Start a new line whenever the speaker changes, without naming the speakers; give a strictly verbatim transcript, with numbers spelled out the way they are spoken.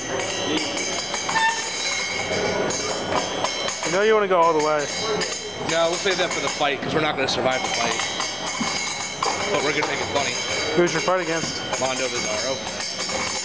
You know you want to go all the way.
No, we'll save that for the fight because we're not going to survive the fight. But we're going to make it funny.
Who's your fight against?
Mondo Bizarro.